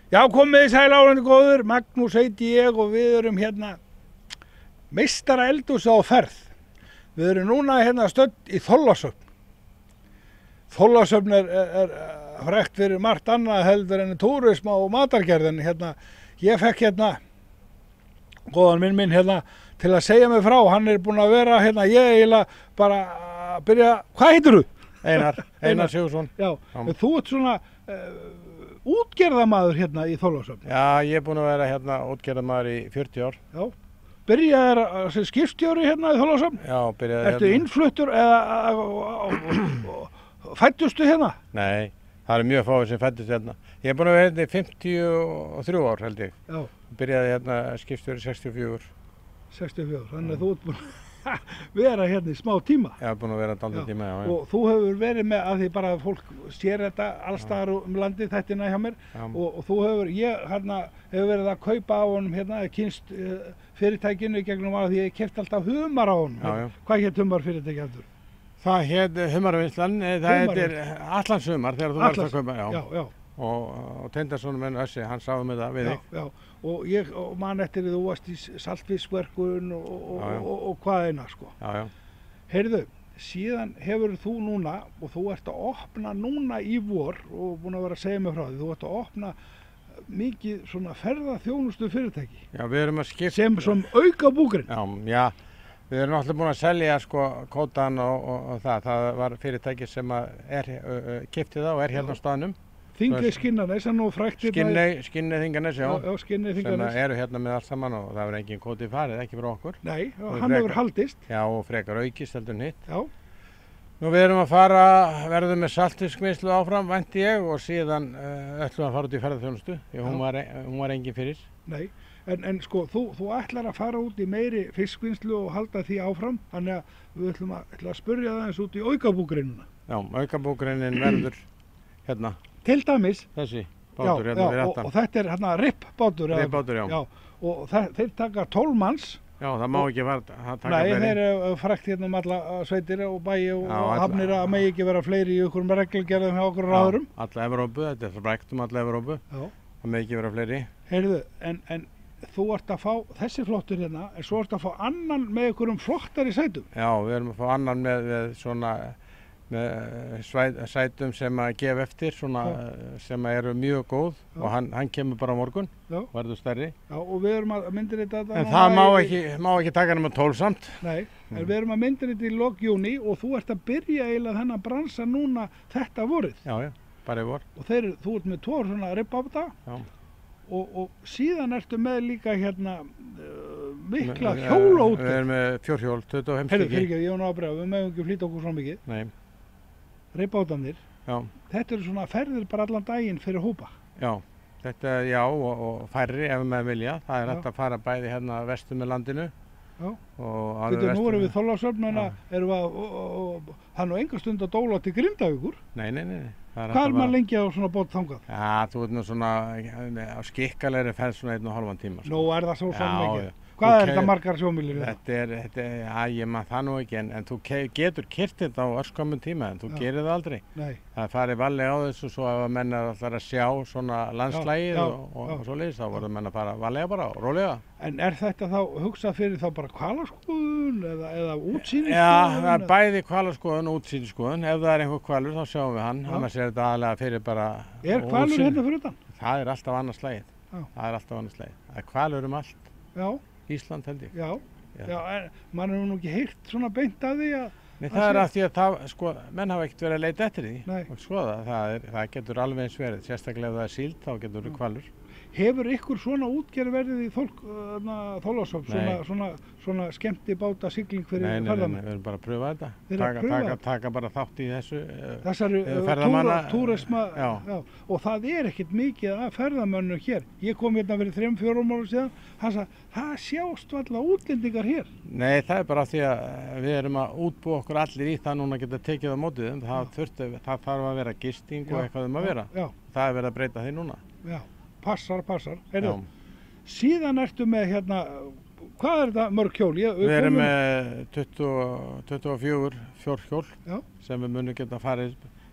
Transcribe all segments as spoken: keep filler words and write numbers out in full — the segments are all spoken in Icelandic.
Já, komið þið sæl áhorfendur góður, Magnús heiti ég og við erum hérna meistara eldhús á ferð. Við erum núna hérna stödd í Þorlákshöfn. Þorlákshöfn er, er, er frægt fyrir margt annað heldur en túrisma og matargerðin. Hérna, ég fekk hérna, góðan minn minn hérna, til að segja mig frá. Hann er búinn að vera hérna, ég eiginlega bara að byrja, hvað heitir þú? Einar, Einar Sigurðsson. Já, Já. Þú ert svona uh, útgerðamaður hérna í Þorlákshöfn. Já, ég er búinn að vera hérna útgerðamaður í fjörutíu ár. Já. Byrjaðir sem skipstjóri hérna í Þorlákshöfn? Já, byrjaði Ertu hérna. innfluttur eða fæddustu hérna? Nei, það er mjög fáið sem fæddust hérna. Ég er búinn að vera hérna í fimmtíu og þrjú ár held ég. Já. Byrjaði hérna skipstjóri sextíu og fjögur. sextíu og fjögur, þannig að þú ert búinn að vera hérna í smá tíma. Já, búinn að vera dálítinn tíma, já, já. Og þú hefur verið með, að því bara fólk sér þetta allstaðar um landið þættina hjá mér, og, og þú hefur, ég hérna hefur verið að kaupa á honum hérna, kynst uh, fyrirtækinu gegnum að því ég keypti alltaf humar á honum. Já, já. Hvað hét humar fyrirtæki aftur? Það hét Humarvinnslan, það heitir Allandshumar þegar þú varst að kaupa, já. Já, já. Og, og Teindarsson menn Össi, hann sáði með það við þig. Já, já. Og ég og man eftir því þú varst í saltfiskverkun og, og, Já, já. og, og, og hvað eina, sko. Já, já. Heyrðu, síðan hefur þú núna, og þú ert að opna núna í vor, og búin að vera að segja mig frá því, þú ert að opna mikið svona ferðaþjónustu fyrirtæki. Já, við erum að skipta. Sem som auka búgrinn. Já, já. Við erum alltaf búin að selja sko kótan og, og, og það. Það var fyrirtæki sem að er, uh, keypti það og er hérna á staðnum. Þingey Skinnarnes, hann nú frægt hérna. Skinney, Skinney Þinganes, já. Já, já, Skinney Þinganes. Sem eru hérna með allt saman og það verður engin kóti farið, ekki fyrir okkur. Nei, hann hefur haldist. Já, og frekar aukist heldur en hitt. Já. Nú við erum að fara, verðum með saltfiskvinnslu áfram, vænti ég, og síðan uh, ætlum við að fara út í ferðaþjónustu. Því hún var, hún var engin fyrir. Nei. En, en sko, þú, þú ætlar að fara út í meiri fiskvinnslu og halda því áfram, þannig að við ætlum að, ætlum að spurja það eins út í aukabúgrinnuna. Já, aukabúgrinnin verður hérna. Til dæmis. Þessi bátur já, hérna já, við og, aftan. og þetta er hérna rippbátur. Rippbátur, já. já. Og það, þeir taka tólf manns. Já, það má ekki vera að taka Nei, fleiri. Nei, þeir eru frækt hérna um alla sveitir og bæi og, Já, og alla- hafnir að megi ekki vera fleiri í einhverjum reglugerðum hjá okkur ráðurum. Já, alla Evrópu, þetta er frækt um alla Evrópu. Já. Það má ekki vera fleiri. Heyrðu, en, en þú ert að fá þessi flottur hérna, en svo ert að fá annan með einhverjum flottari sætum. Já, við erum að fá annan með, með svona með svæ- sætum sem að gefa eftir, svona sem að eru mjög góð. Já. Og hann, hann kemur bara á morgun, Já. verður stærri. Já, og við erum að myndir þetta. En það má ekki, má ekki taka hann með tólf samt. Nei, en við erum að myndir þetta í lok júní og þú ert að byrja eiginlega þennan bransa núna þetta vorið. Já, já, bara í vor. Og þeir, þú ert með tvo svona ribbáta. Já. Og, og síðan ertu með líka hérna uh, mikla hjólaútgerð. Við erum með fjórhjól, tuttugu og fimm Heyrðu, stykki. fyrirgefðu, ég var nú að bregða, við megum ekki flýta okkur svo mikið. Nei, Ribbátarnir, já, þetta eru svona ferðir bara allan daginn fyrir hópa. já. Þetta, já, og, og færri ef maður vilja. Það er Já. hægt að fara bæði hérna vestur með landinu. Já. Og alveg Þetta nú vestur erum með- við Þorlákshöfn, en Já. erum við að, og, og, og, það er nú enga stund að dóla til Grindavíkur. Nei, nei, nei. nei. Það Hvað er hægt er að maður fara- lengi á svona bót þangað? Já, þú ert nú svona á skikkalegri ferð svona einn og hálfan tíma. Nú er það svo Já, svona mikið. já. Hvað Þú er keyrir- þetta margar sjómílur í það? Þetta er, þetta er, já, ég maður það nú ekki, en, en þú ke- getur kyrt þetta á örskömmum tíma, en þú Já. gerir það aldrei. Nei. Það er farið valið á þessu svo ef að menn er alltaf að sjá svona landslægið Já, já, og, og, já. og svo leiðis, þá voru menn að fara valega bara og rólega. En er þetta þá hugsað fyrir þá bara hvalaskoðun eða, eða útsýnisskoðun? Já, það er bæði hvalaskoðun og útsýnisskoðun. Ef það er einhver hvalur þá sjáum við hann, Já. annars er þetta aðalega fyrir bara Er hvalur útsýni. hérna fyrir utan? Það er alltaf annars slægið. Já. Það er alltaf annars slægið. Það er hvalur um allt, Já, Ísland held ég. já. Já. Já, en mann hefur nú ekki heyrt svona beint að því að... Nei, að það er sé- af því að það, sko, menn hafa ekkert verið að leita eftir því Nei. og skoða, það, er, það getur alveg eins verið, sérstaklega ef það er síld þá getur það hvalur. Hefur ykkur svona útgerð verið í Þorlákshöfn, svona, Nei. svona, svona skemmti báta sigling fyrir Nei, nei, nei, nei, ferðamenn? við erum bara að pröfa þetta, Þið eruð að taka, pröfa taka, þetta? taka bara þátt í þessu. eh, Þessari eh, uh, ferðamanna- túra, túrisma, Já. og það er ekkert mikið af ferðamönnum hér. Ég kom hérna fyrir þrem, fjórum árum síðan, hann sagði, það sjást valla útlendingar hér. Nei, það er bara af því að eh, við erum að útbúa okkur allir í það núna að geta tekið á mótið þeim, það, þurfti, það þarf að vera gisting og Já, eitthvað um að vera. Já, Það er verið að breyta því núna. já, passar, passar. Heyrðu, Já. síðan ertu með hérna, hvað er þetta mörg hjól? Ég, Við erum komum- með tuttugu, tuttugu og fjögur fjórhjól Já. sem við munum geta farið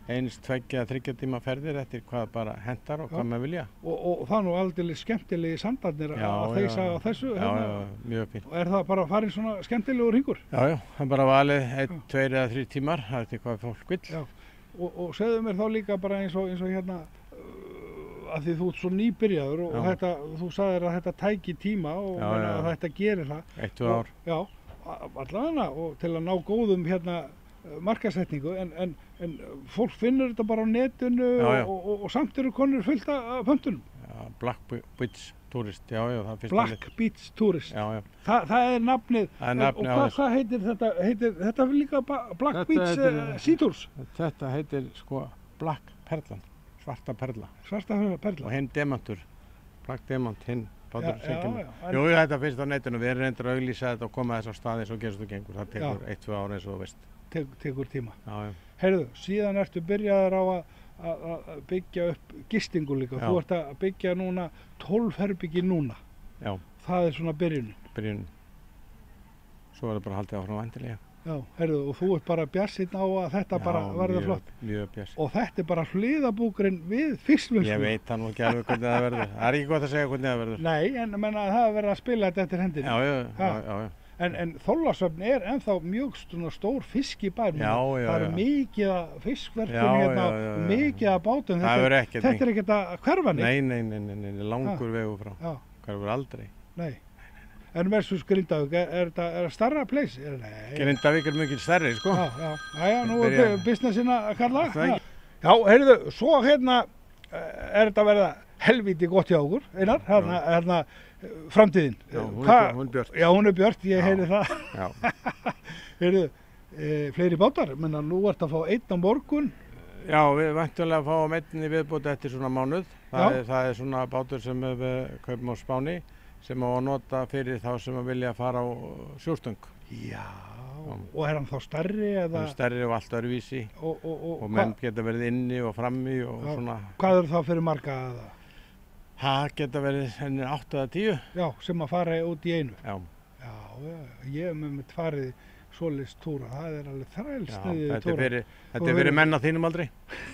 eins, tveggja, þriggja tíma ferðir eftir hvað bara hentar og Já. hvað maður vilja. Og, og það er nú aldrei skemmtilegi sandarnir Já, að já, þeysa já. á þessu. Já, hérna. já, mjög fínt. Og er það bara farin svona skemmtilegur hringur? Já, já, það er bara valið einn, tveir eða þrír tímar, það er til hvað fólk vill. Já. Og, og segðu mér þá líka bara eins og, eins og hérna, uh, að því þú ert svo nýbyrjaður og Já. þetta, þú sagðir að þetta tæki tíma og Já, meina já. að þetta gerir það. Eitt, tvö ár. Já, allavega og til að ná góðum hérna markasetningu en, en, en fólk finnur þetta bara á netinu Já, já. Og, og, og samt eru konur fullt af pöntunum. Já, Black Beach Tourist, já, já, það finnst Black Beach Tourist. Já, já. Þa, það er nafnið. Það er nafnið og á hvað, þessu. hvað heitir þetta? Heitir, þetta er líka ba- Black Þetta Beach heitir- uh, Sea Tours. Þetta heitir sko Black Perlan, svarta perla. Svarta perla. Og hinn demantur, Black Demant, hinn bátur Já, sem já, kemur. já, en- Jú, jú, þetta finnst á netinu, við erum reyndir að auglýsa þetta og koma þess á staði svo gerst og gengur. Það tekur Já. eitt, tvö ár eins og þú veist. Tek, tekur tíma. Já, já. Heyrðu, síðan ertu byrjaður á að að- að byggja upp gistingu líka. Já. Þú ert að byggja núna tólf herbyggi núna. Já, Það er svona byrjunin. byrjun. Svo er það bara haldið áfram vandilega. Já, heyrðu, og þú ert bara bjarsinn á að þetta bara verður flott. Mjög bjart. Og þetta er bara hliðabúkurinn við fiskvinnslu. Ég veit það nú ekki alveg hvernig það verður. Það er ekki gott að segja hvernig það verður. Nei, en menna, það er verið að spila þetta eftir hendinni. Já, já, Ha. já, já, já. En, en Þorlákshöfn er ennþá mjög svona stór fiskibær. Já, já, Það er já. mikið af fiskverkum Já, hérna já, já, og já. mikið af bátum. Það Þetta, verður er- ekkert þetta er ekkert að hverfa neitt. Nei, nei, nei, nei, nei, nei, langur vegu frá. Já, Hverfur aldrei. nei. En versus Grindavík, er, er þetta er það starra place? Er, nei. Grindavík er mikil stærri, sko. Já, já, já, já, nú Byrja- er businessin að kalla. Það ekki. Já, heyrðu, svo hérna eh, er þetta að verða helvíti gott hjá okkur, Einar, hérna, hérna eh, framtíðin. Já, hún er Hva- björt- hún er björt. Já, hún er björt, ég Já. heyri það. Já. Heyrðu, e, fleiri bátar, menna nú ert að fá einn á morgun. Já, við væntanlega fáum einn í viðbót eftir svona mánuð. Það Já. er, það er svona bátur sem við kaupum á Spáni sem á að nota fyrir þá sem að vilja fara á sjóstöng. Já. Og er hann þá stærri Það eða? er stærri og allt öðruvísi Og, og, og, og hva, menn geta verið inni og frammi og Já. svona. hvað eru þá fyrir marga eða? Það geta verið henni átta eða tíu. Já, sem að fara út í einu. Já, Já, já, ég hef með mitt farið svoleiðis túra, það er alveg já þrælsniðið þetta er túra. fyrir, þetta Og er við- fyrir menn á þínum aldrei.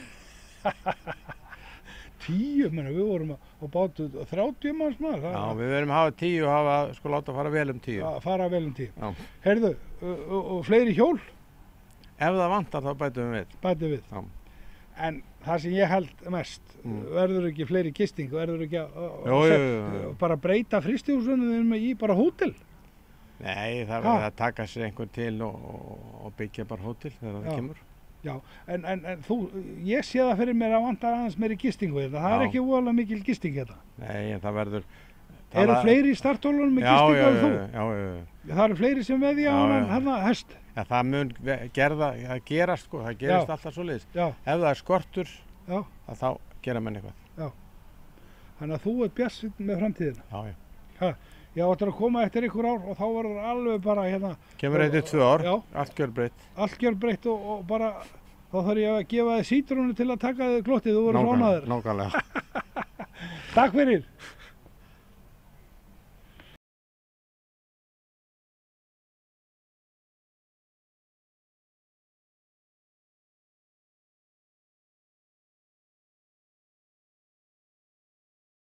Tíu, menna, við vorum á á bátu þrjátíu manns maður. það Já, er- við verum að hafa tíu og hafa, sko láta fara vel um tíu. að fara vel um tíu. Já. Heyrðu, og, og, og fleiri hjól Ef það vantar þá bætum við við. bæti við. Já. En það sem ég held mest, Mm. verður ekki fleiri gisting, verður ekki að, að, Jú, að jú, set- jú, jú. bara breyta fristihúsunum í bara hótel. Nei, það Ha? verður að taka sér einhver til og, og, og byggja bara hótel þegar Já. það kemur. Já, en, en, en þú, ég sé það fyrir mér að vantar aðeins meiri gistingu hérna. Það er Já. ekki voðalega mikil gisting hérna. Nei, en það verður... Eru fleiri í startólunum með já, gistingu já, en já, þú? já, já, já. Það eru fleiri sem veðja á Já, hann já. hérna hest. Já, það mun ve- gerða, það gerast sko, það gerist Já. alltaf svoleiðis. Já, Ef það er skortur, já. að þá gera menn eitthvað. Þannig að þú ert bjassinn með framtíðina. Já, já. Ég áttur að koma eftir ykkur ár og þá verður alveg bara hérna Kemur eitthvað tvö ár, Já. allt gjörbreytt. allt gjörbreytt og, og bara þá þarf ég að gefa þið sítrónu til að taka þið glottið, þú verður Nákvæmlega, fránaður. nákvæmlega. Takk fyrir!